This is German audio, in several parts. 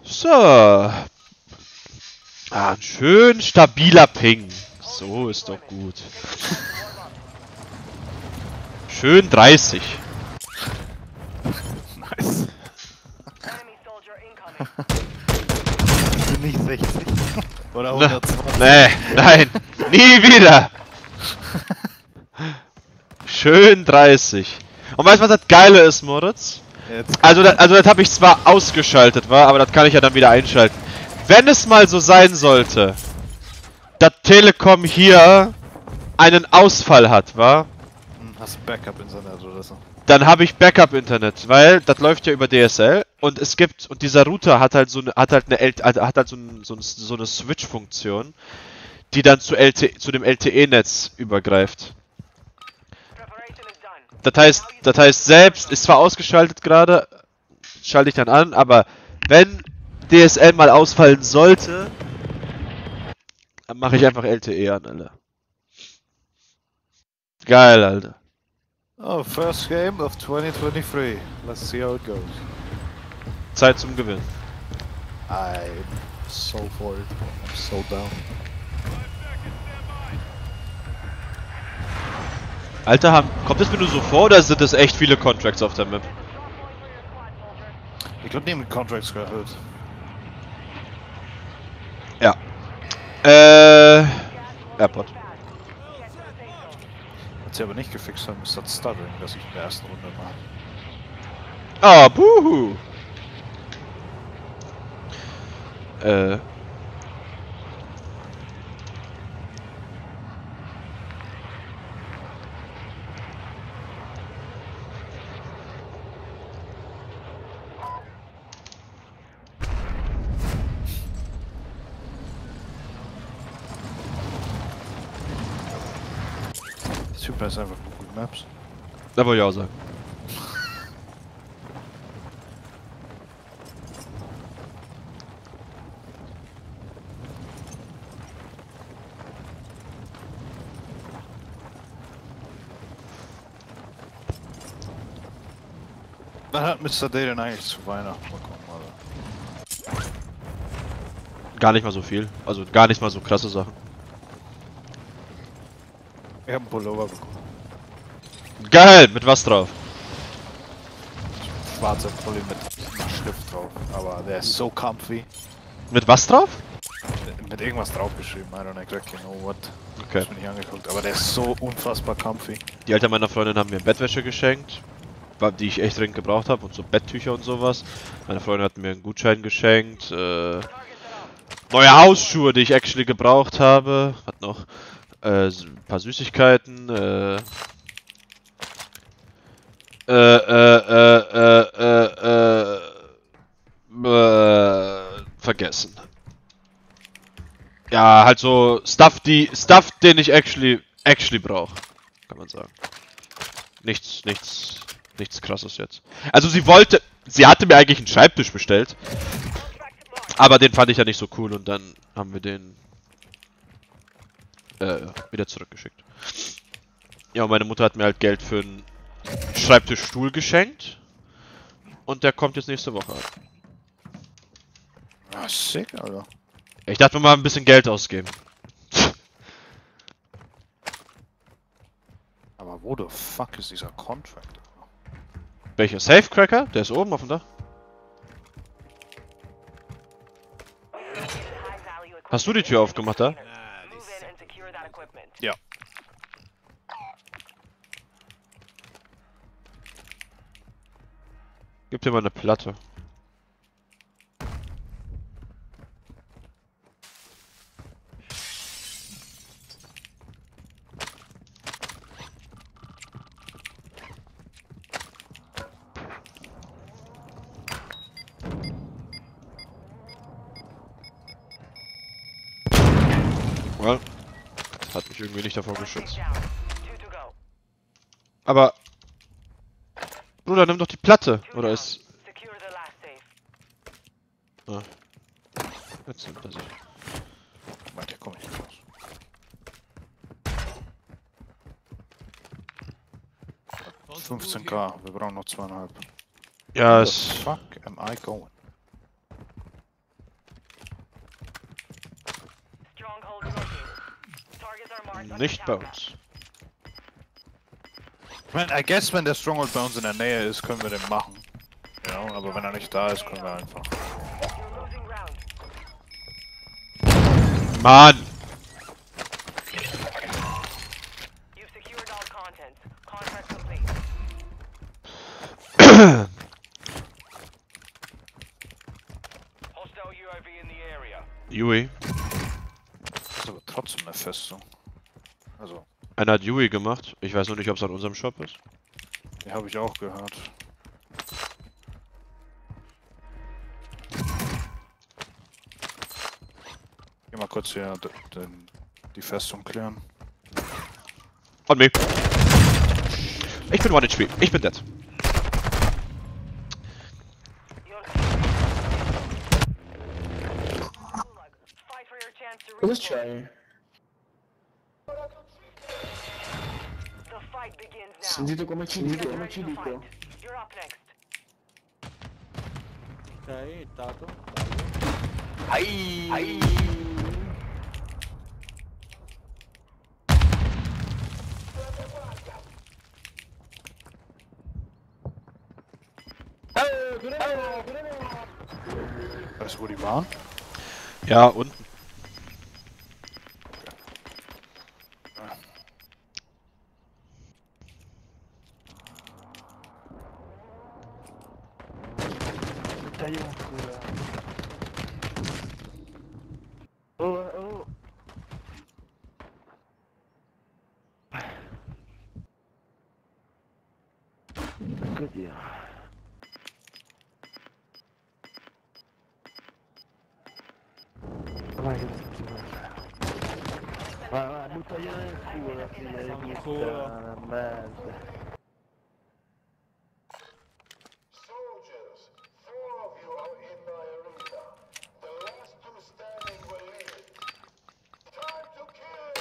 So. Ah, ein schön stabiler Ping. So ist doch gut. Schön 30. Nice. Nicht 60. Oder 120. Nee, nein. Nie wieder. Schön 30. Und weißt du, was das Geile ist, Moritz? Also das habe ich zwar ausgeschaltet, war, aber das kann ich ja dann wieder einschalten. Wenn es mal so sein sollte, dass Telekom hier einen Ausfall hat, war, Hast du Backup-Internet oder so? dann habe ich Backup-Internet, weil das läuft ja über DSL und es gibt und dieser Router hat halt so eine Switch-Funktion, die dann zu dem LTE-Netz übergreift. Das heißt selbst ist zwar ausgeschaltet gerade, schalte ich dann an, aber wenn DSL mal ausfallen sollte, dann mache ich einfach LTE an, Alter. Geil, Alter. Oh, first game of 2023. Let's see how it goes. Zeit zum Gewinnen. I'm so for it. I'm so down. Alter, kommt das mir nur so vor oder sind das echt viele Contracts auf der Map? Ich glaube, neben Contracts gehört. Ja. Airport. Was sie aber nicht gefixt haben, ist das Stuttering, das ich in der ersten Runde mache. Ah, buhu. Super ist einfach Google Maps. Da wollte ich auch sagen. Was hat Mr. Day denn eigentlich zu Weihnachten bekommen, Alter? Gar nicht mal so viel. Also gar nicht mal so krasse Sachen. Ich hab einen Pullover bekommen. Geil, mit was drauf? Schwarzer Pulli mit einer Schrift drauf. Aber der ist so comfy. Mit was drauf? Mit irgendwas draufgeschrieben, I don't exactly know what. Okay. Ich mir nicht angeguckt, aber der ist so unfassbar comfy. Die Eltern meiner Freundin haben mir Bettwäsche geschenkt, die ich echt dringend gebraucht habe und so Betttücher und sowas. Meine Freundin hat mir einen Gutschein geschenkt, neue Hausschuhe, die ich actually gebraucht habe. Hat noch ein paar Süßigkeiten, vergessen. Ja, halt so Stuff, den ich actually brauche, kann man sagen. Nichts krasses jetzt. Also sie hatte mir eigentlich einen Schreibtisch bestellt, aber den fand ich ja nicht so cool und dann haben wir den wieder zurückgeschickt. Ja, und meine Mutter hat mir halt Geld für einen Schreibtischstuhl geschenkt und der kommt jetzt nächste Woche an. Ah, sick, Alter. Ich dachte mir mal ein bisschen Geld ausgeben. Aber wo the fuck ist dieser Contract? Welcher Safecracker? Der ist oben auf dem Dach. Hast du die Tür aufgemacht da? Ja. Gib dir mal eine Platte. Well, das hat mich irgendwie nicht davor geschützt. Aber... Bruder, nimm doch die Platte, oder ist... Ah. Jetzt nimmt er sich. Warte, komm ich nicht raus. Was? 15k, wir brauchen noch 2,5. Ja, Where es... the fuck am I going? Nicht bei uns. Ich meine, I guess, wenn der Stronghold bei uns in der Nähe ist, können wir den machen. Ja, aber wenn er nicht da ist, können wir einfach. Mann! Yui. Das ist aber trotzdem eine Festung. Also, Einer hat Yui gemacht. Ich weiß nur nicht, ob es an unserem Shop ist. die habe ich auch gehört. Geh mal kurz hier die Festung klären. On me. Ich bin 1 HP. Ich bin dead. Let's try. Sentito come ci dico. Ok, dato. Ai. Weißt du, wo die waren? Ja, unten. Oh. Good deal. Vai, buttagliela nel culo, figlio di puttana, merda. Soldiers, 4 of you are in my arena. The last 2 standing will lead. Time to kill!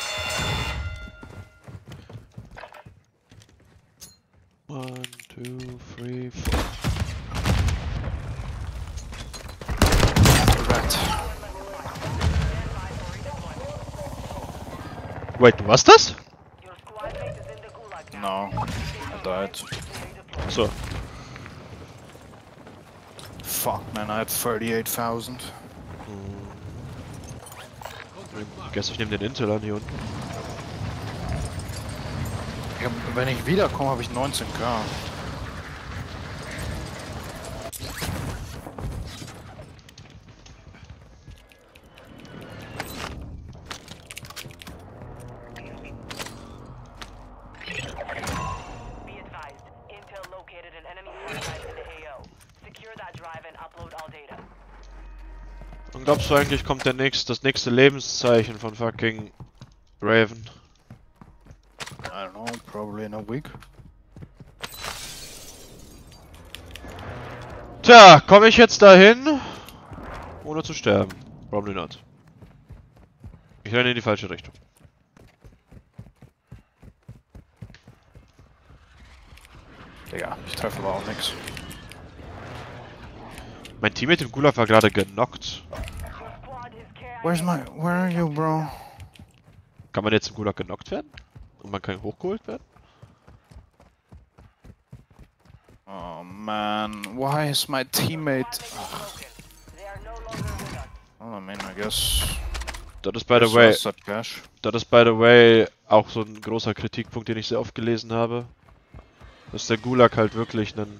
One, two, three, four. Wait, du warst das? No, I died. So. Fuck man, I had 38,000. Ich guess ich nehme den Intel an hier unten. Ja, wenn ich wiederkomme, habe ich 19k. Und glaubst du eigentlich, kommt das nächste Lebenszeichen von fucking Raven? I don't know, probably in a week. Tja, komme ich jetzt dahin, ohne zu sterben? Probably not. Ich renne in die falsche Richtung. Digga, ich treffe aber auch nix. Mein Teammate im Gulag war gerade genockt. Where are you, bro? Kann man jetzt im Gulag genockt werden? Und man kann hochgeholt werden? Oh man, why is my teammate... Oh, I mean, I guess... Das ist by the way, Cash. das ist by the way auch so ein großer Kritikpunkt, den ich sehr oft gelesen habe. Dass der Gulag halt wirklich ein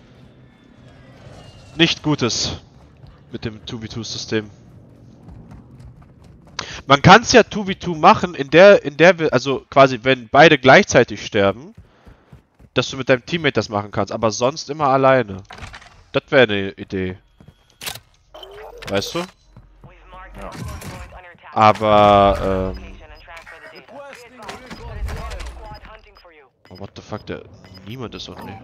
nicht gutes mit dem 2v2-System. Man kann es ja 2v2 machen, also quasi, wenn beide gleichzeitig sterben, dass du mit deinem Teammate das machen kannst, aber sonst immer alleine. Das wäre eine Idee. Weißt du? Ja. Aber, oh, what the fuck, niemand ist doch nicht.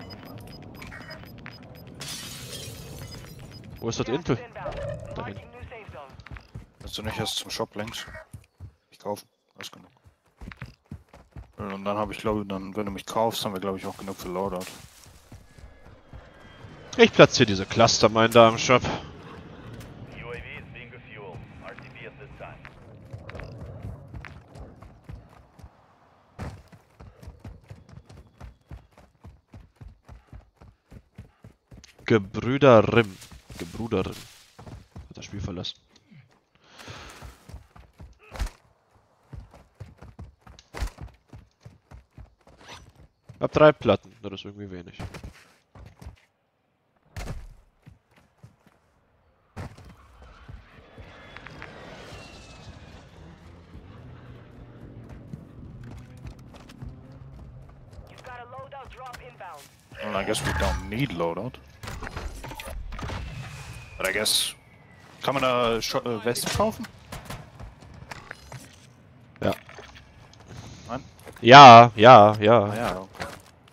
Wo ist das Intel? Da hinten. Willst du nicht erst zum Shop links? Ich kaufe. Alles genug. Und dann habe ich, glaube ich, dann, wenn du mich kaufst, haben wir, glaube ich, auch genug für Loadout. Ich platziere diese Clustermine da im Shop. Gebrüder Rim. Gebrüder Rim. Hat das Spiel verlassen. Hab 3 Platten, das ist irgendwie wenig. Well, I guess we don't need loadout. But I guess... Kann man da Weste kaufen? Ja. Nein? Ja. Ah ja, okay.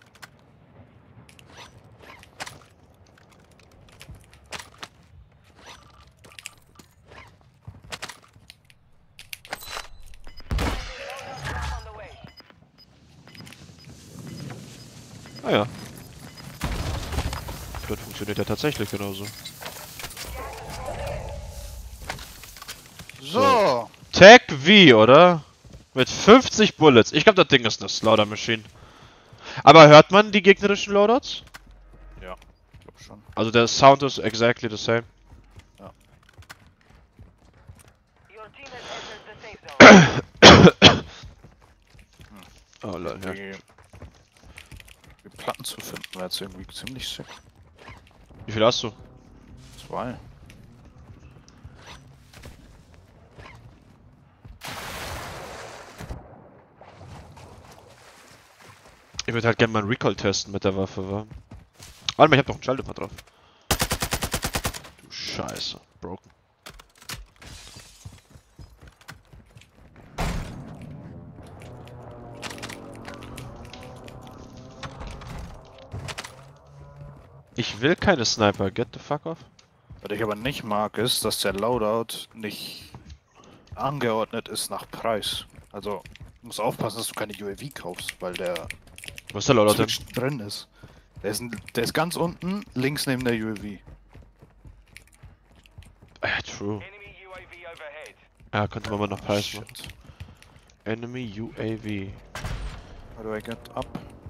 Ah ja. Das funktioniert ja tatsächlich genauso. So! Tag V, oder? Mit 50 Bullets. Ich glaube, das Ding ist eine Slaughter Machine. Aber hört man die gegnerischen Loadouts? Ja, ich glaube schon. Also der Sound ist exactly the same. Ja. Oh lol, ja. Die Platten zu finden wäre jetzt irgendwie ziemlich sick. Wie viel hast du? 2. Ich würde halt gerne mal einen Recall testen mit der Waffe, wa? Warte mal, ich hab doch einen Schalldämpfer drauf. Du Scheiße. Broken. Ich will keine Sniper, get the fuck off. Was ich aber nicht mag, ist, dass der Loadout nicht angeordnet ist nach Preis. Also, du musst aufpassen, dass du keine UAV kaufst, weil der Wo ist der Loadout denn? Switch drin ist. Der ist ganz unten, links neben der UAV. True. Ja, könnte man mal noch Preis machen. Shit. Enemy UAV. How do I get up?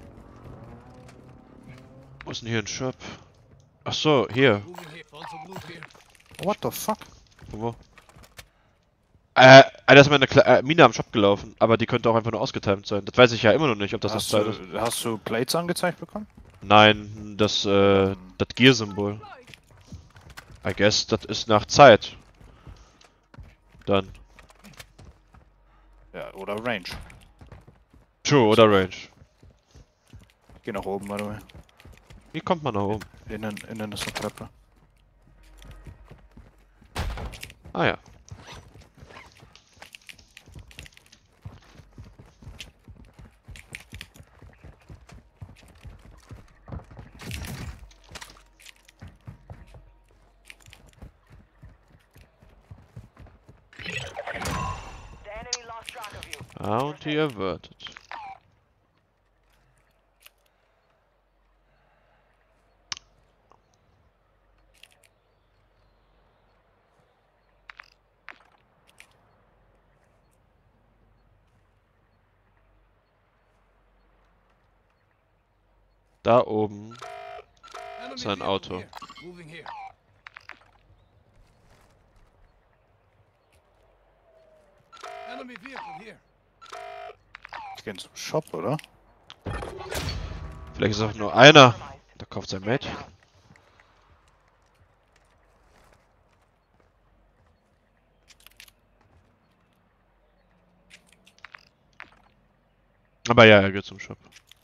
Wo ist denn hier ein Shop? Ach so, hier. What the fuck? Wo? Da ist meine Mine am Shop gelaufen, aber die könnte auch einfach nur ausgetimed sein. Das weiß ich ja immer noch nicht, ob das Hast Zeit ist. du Plates angezeigt bekommen? Nein, das Gear-Symbol. I guess, das ist nach Zeit. Dann. Ja, oder Range. True oder Range. Geh nach oben, by the way. Wie kommt man nach oben? Innen ist eine Treppe. Ah ja. Bounty averted. Da oben ist ein Auto. Ich geh zum Shop, oder? Vielleicht ist auch nur einer. Da kauft sein Mate. Aber ja, er geht zum Shop.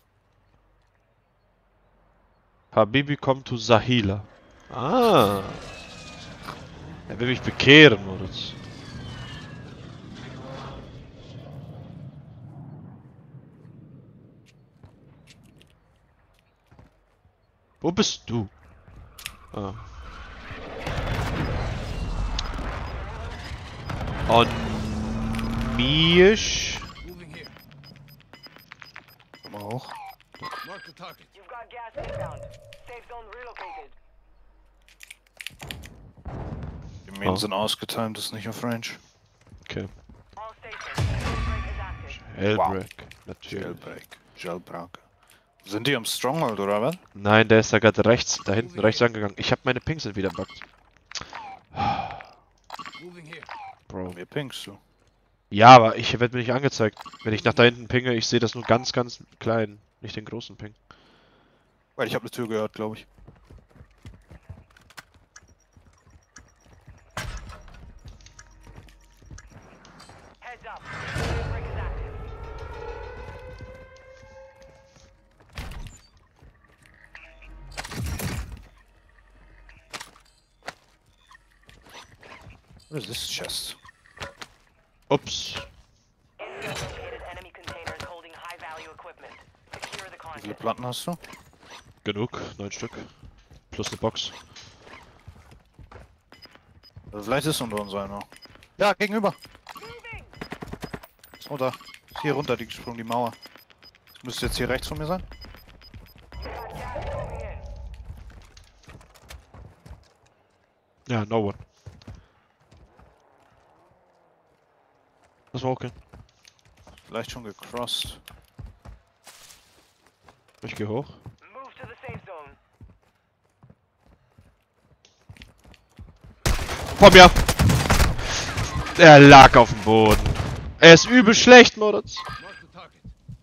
Habibi kommt zu Sahila. Ah. Er will mich bekehren, Moritz. Wo bist du? Ah. On Misch. Komm mal hoch. You've got gas inbound. Safe zone relocated. Die Minen sind ausgetimed, ist nicht auf Range. Okay. All stations. Jailbreak is active. Hellbreak. Natürlich. Jailbreak. Sind die am Stronghold oder was? Nein, der ist da gerade rechts, da hinten rechts angegangen. Ich habe meine Pings sind wieder buggt. Moving here. Bro. Mir pingst du. Ja, aber ich werde mir nicht angezeigt. Wenn ich nach da hinten pinge, ich sehe das nur ganz, ganz klein. Nicht den großen Ping. Weil ich habe eine Tür gehört, glaube ich. Heads up. Break is active. What is this chest? Ups. Enemy located enemy containers holding high value equipment. Secure the Wie viele content. Platten hast du? Genug. 9 Stück. Plus eine Box. Also vielleicht ist unter uns einer. Ja, gegenüber. Oh, da. Ist hier runter die gesprungen, die Mauer. Das müsste jetzt hier rechts von mir sein. You got gas moving in. Ja, no one. Das war okay. Vielleicht schon gecrossed. Ich gehe hoch. Move to the safe zone. Vor mir! Er lag auf dem Boden. Er ist übel schlecht, Moritz. Mark the target.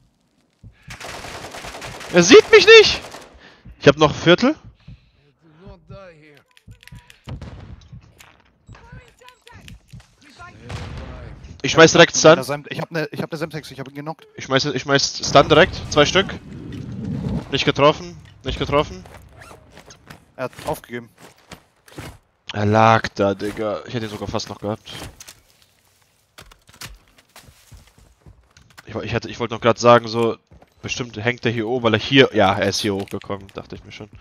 Er sieht mich nicht! Ich habe noch Viertel. Do not die here. Ich schmeiß direkt Stun. Ich hab ne Semtex, ich hab ihn genockt. Ich schmeiß Stun direkt. 2 Stück. Nicht getroffen. Nicht getroffen. Er hat aufgegeben. Er lag da, Digga. Ich hätte ihn sogar fast noch gehabt. Ich wollte noch gerade sagen, so, bestimmt hängt er hier oben, weil er hier, ja, er ist hier hochgekommen, dachte ich mir schon.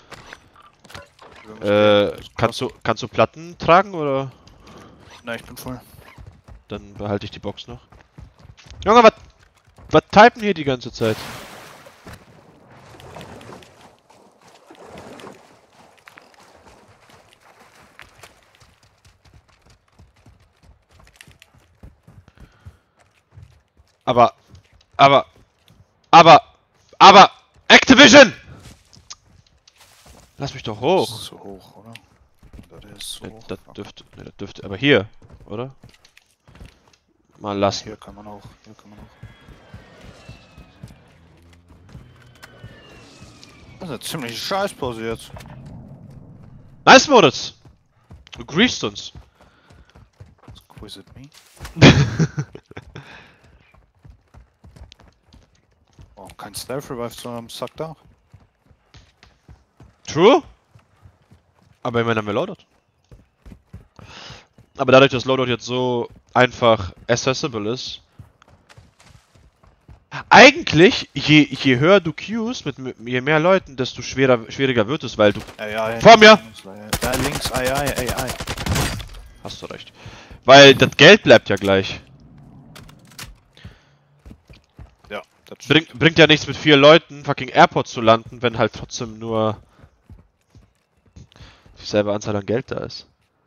Kannst du Platten tragen, oder? Nein, ich bin voll. Dann behalte ich die Box noch. Junge, was typen hier die ganze Zeit? Aber, Activision! Lass mich doch Das hoch. ist so hoch, oder? Oder der ist so hoch. Das dürfte, aber hier, oder? Mal lassen. Hier kann man auch, hier kann man auch. Das ist eine ziemliche Scheißpause jetzt. Nice, Moritz! Du griefst uns. Quiz it me. Oh, kein Stealth Revive zu haben, suckt auch. True? Aber immerhin haben wir Loadout. Aber dadurch, dass Loadout jetzt so einfach accessible ist. Eigentlich, je höher du queues, je mehr Leuten, desto schwieriger wird es, weil du... AI. Vor mir! Da links, AI. Hast du recht. Weil das Geld bleibt ja gleich. Ja, das stimmt. Bringt ja nichts mit 4 Leuten fucking Airport zu landen, wenn halt trotzdem nur dieselbe Anzahl an Geld da ist.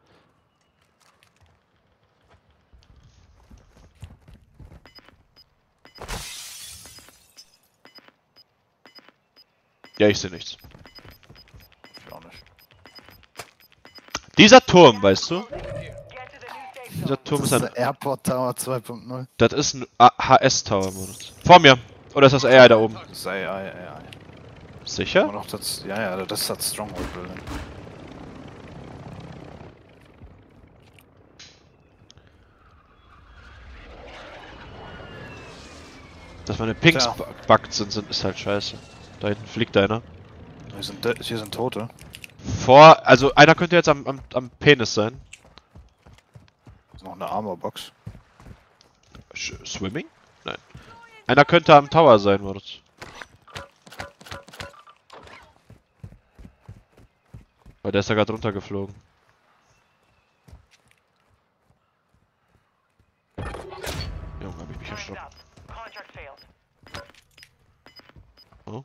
Ja, ich sehe nichts. Ich auch nicht. Dieser Turm, weißt du? Get to the new safe zone. Dieser Turm Das ist ist ein... der Airport Tower 2.0. Das ist ein HS-Tower, Moritz. Vor mir! Oder ist das AI da oben? Das ist AI. Sicher? Aber noch das, ja, das ist das Stronghold Building. Dass meine Pings Tja. buggt sind, ist halt scheiße. Da hinten fliegt einer. Hier sind Tote. Also einer könnte jetzt am Penis sein. Das ist noch eine Armorbox. Swimming? Nein. Einer könnte am Tower sein, Moritz. Weil der ist da gerade runtergeflogen. Junge, hab ich mich Time's erschrocken. up. Contract failed. Oh.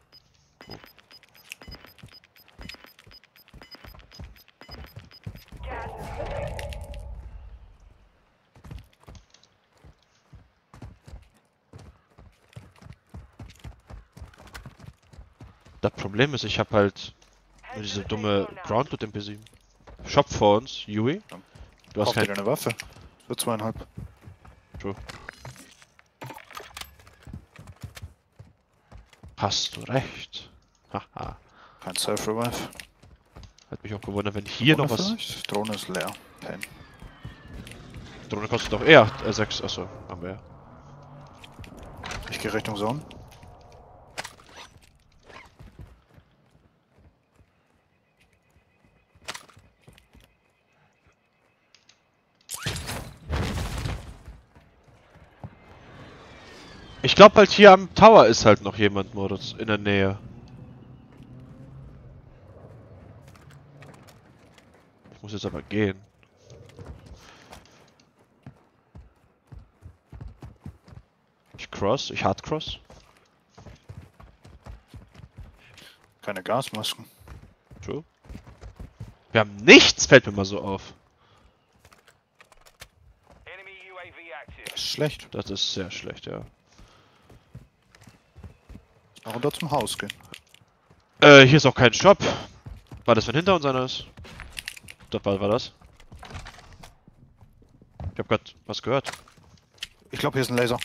Gas is moving. Das Problem ist, ich habe halt nur diese dumme Ground Loot MP7. Shop vor uns, Yui. Du hast Kauf dir kein... eine Waffe. Für 2,5. True. Hast du recht. Haha. Kein Self-Revive. Hat mich auch gewundert, wenn hier noch was... Vielleicht? Drohne ist leer. Pain. Drohne kostet doch eher 6. Achso, haben wir ja. Ich gehe Richtung Zone. Ich glaube halt hier am Tower ist halt noch jemand, Moritz, in der Nähe. Ich muss jetzt aber gehen. Ich hardcross. Keine Gasmasken. True. Wir haben nichts, fällt mir mal so auf. Enemy UAV active. Das ist schlecht. Das ist sehr schlecht, ja. Auch runter zum Haus gehen. Hier ist auch kein Shop. War das, wenn hinter uns einer ist? Das war das? Ich hab grad was gehört. Ich glaube, hier ist ein Laser.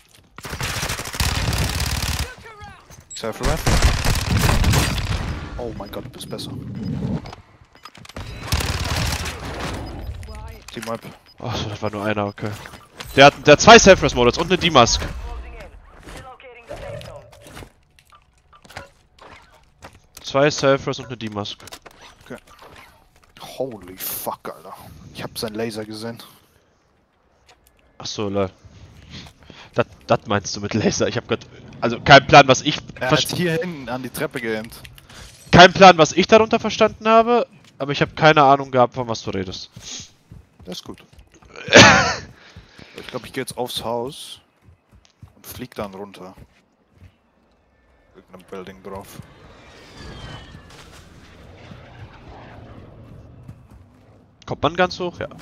Self-Revive. Oh mein Gott, du bist besser. Team-Wipe. Achso, das war nur einer, okay. Der hat 2 Self-Res-Models und eine D-Mask. Closing in. Relocating the safe zone. 2 Self-Res und eine D-Mask. Holy fuck, Alter. Ich hab seinen Laser gesehen. Achso, lol. Das meinst du mit Laser? Ich hab grad... Also kein Plan, was ich... Er hat hier hinten an die Treppe geaimt. Kein Plan, was ich darunter verstanden habe, aber ich habe keine Ahnung gehabt, von was du redest. Das ist gut. Ich glaube, ich gehe jetzt aufs Haus und flieg dann runter. Irgendein Building drauf. Kommt man ganz hoch? Ja.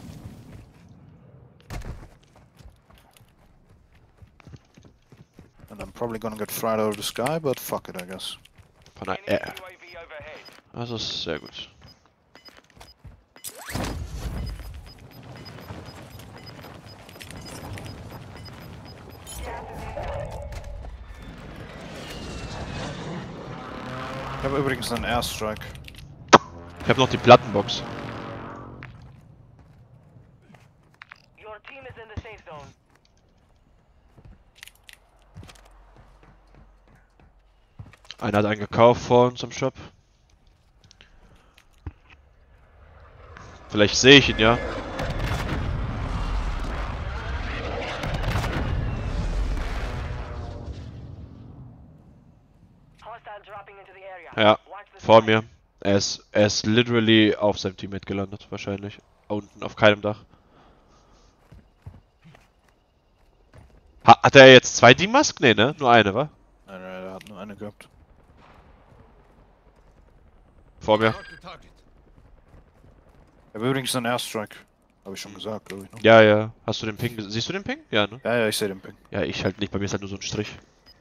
And I'm probably gonna get fried out of the sky, but fuck it, I guess. Von der Enemy UAV overhead. Also ist sehr gut. Ich habe übrigens einen Airstrike. Ich habe noch die Plattenbox. Your team is in the safe zone. Einer hat einen gekauft vor uns im Shop. Vielleicht sehe ich ihn ja. Hostile dropping into the area. Ja, Watch the vor sky. mir. Er ist literally auf seinem Teammate gelandet, wahrscheinlich. Unten auf keinem Dach. Hat er jetzt 2 D-Mask? Nee, ne? Nur eine, wa? Nein, nein, der hat nur eine gehabt. Vor mir. Mark the target. Ich habe übrigens einen Airstrike. Habe ich schon gesagt, glaube ich. Ne? Ja, ja. Hast du den Ping? Siehst du den Ping? Ja, ne? Ja, ich sehe den Ping. Ja, ich halt nicht. Bei mir ist halt nur so ein Strich.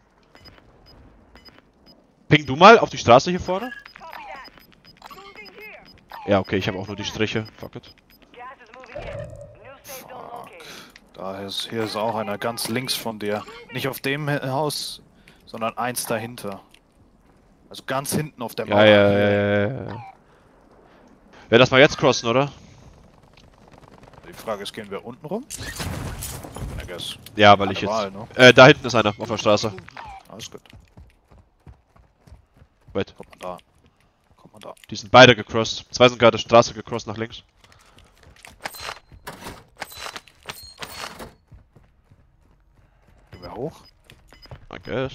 Ping du mal auf die Straße hier vorne? Copy that. Moving here. Ja, okay, ich habe auch nur die Striche. Fuck it. Gas is moving in. New safe zone located. Hier ist auch einer ganz links von dir. Nicht auf dem Haus, sondern eins dahinter. Also ganz hinten auf der Mauer. Ja. Ja, lass mal jetzt crossen, oder? Die Frage ist, gehen wir unten rum? I guess. Ja, weil ich Wahl, jetzt... ne? Da hinten ist einer auf der Straße. Alles gut. Wait, Kommt man da. Kommt man da. die sind beide gecrossed. 2 sind gerade Straße gecrossed nach links. Gehen wir hoch? I guess.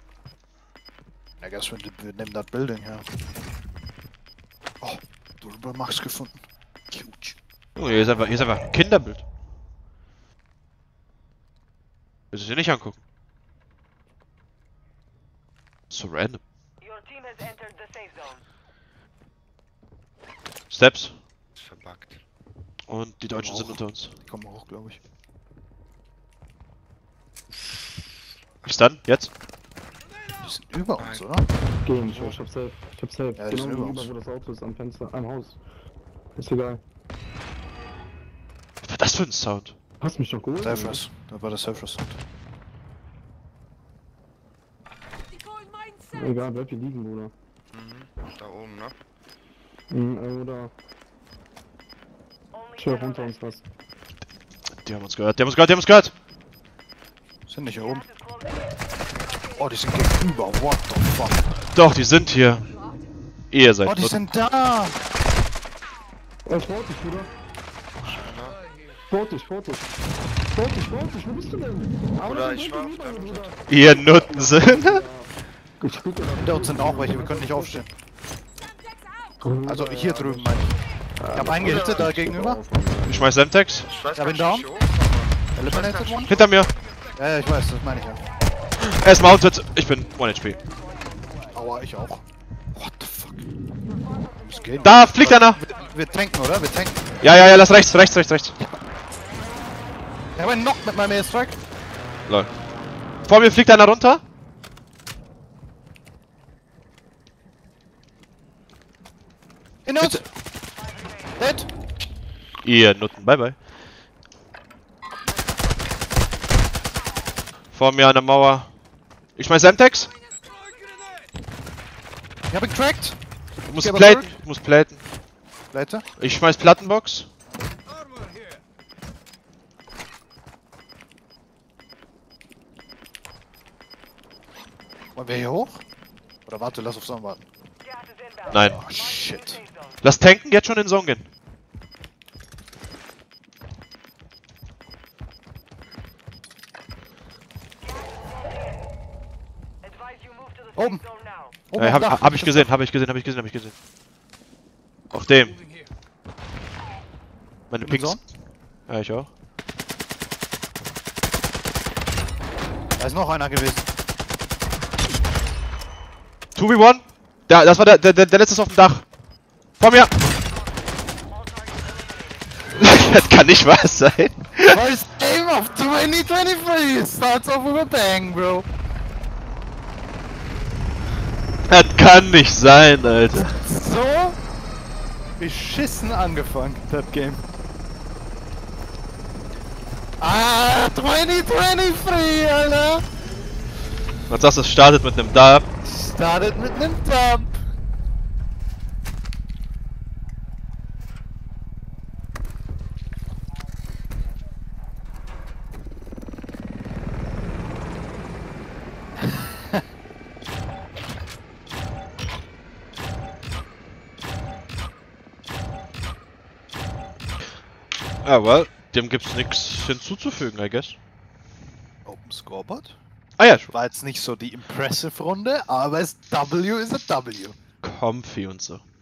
I guess wir nehmen das Building her. Oh, du Max gefunden. Huge. Junge, hier ist einfach ein Kinderbild. Willst du es dir nicht angucken? So random. Your team has entered the safe zone. Steps. Ist verbuggt. Und die Deutschen sind unter uns. Die kommen hoch, glaube ich. Bis dann, jetzt. Die sind über uns, oder? Gehen, ich hab safe. hab safe. Ja, die sind Genau über gegenüber, uns. wo das Auto ist, am Fenster, am Haus. Ist egal. Was war das für ein Sound? Hast mich doch geholt. Selfrest. Da war der Selfrest. Egal, bleib hier liegen, Bruder. Da oben, ne? Oder Only chill 10 runter on uns was. Die haben uns gehört, die haben uns gehört, die haben uns gehört! Sind nicht hier oben. gas is closing in. Oh, die sind gegenüber. What the fuck? Doch, die sind hier. Ihr seid Oh, die Nutten. sind da! Ich brauch dich, Bruder. Vor dich, wo bist du denn? Bruder, ich war auf gegenüber, deinem Bruder. Ihr Nutten sind. Ich spiel dir Hinter uns sind auch welche, wir können nicht aufstehen. da. Also hier drüben meine ich. Ich hab einen gehittet da gegenüber. Ich schmeiß Semtex. Ich weiß Ja, gar bin nicht, down. wie ich hochkomme. Ich weiß Eliminated gar nicht, one? Hinter mir. Ja, ich weiß, das meine ich ja. Er ist mounted. Ich bin 1 HP. Aua, ich auch. What the fuck? Muss gehen. Da fliegt einer. Wir tanken, oder? Wir tanken. Ja, lass rechts. Ich hab einen Knock mit meinem Airstrike. Lol. Vor mir fliegt einer runter. In uns! Dead! Ihr Nutten. Bye, bye. Vor mir an der Mauer. Ich schmeiß Semtex. Ich hab ihn cracked! Ich muss Okay, aber platen. zurück. Ich muss platen. Leute. Ich schmeiß Plattenbox. Armor here. Wollen wir hier hoch? Oder warte, lass auf Sonne warten. Gas is inbound. Nein. Oh shit. Safe zone. Lass tanken, jetzt schon in Zone gehen. Advise you move to the Oben. safe zone now. Oben Ja, am Dach. hab ich gesehen. Auf dem. Moving here. Meine In Pings. Zone? Ja, ich auch. Da ist noch einer gewesen. 2v1. Das war der letzte ist auf dem Dach. Vor mir. Das kann nicht wahr sein. First game of 2023 starts off with a bang, bro. Das kann nicht sein, Alter. So beschissen angefangen, das Game. Ah, 2023, Alter! Was sagst du, es startet mit einem Dab. Startet mit nem Dub. Ah, well, dem gibt's nichts hinzuzufügen, I guess. Open Scoreboard. Ah ja, War jetzt nicht so die impressive Runde, aber das W ist a W. Comfy und so.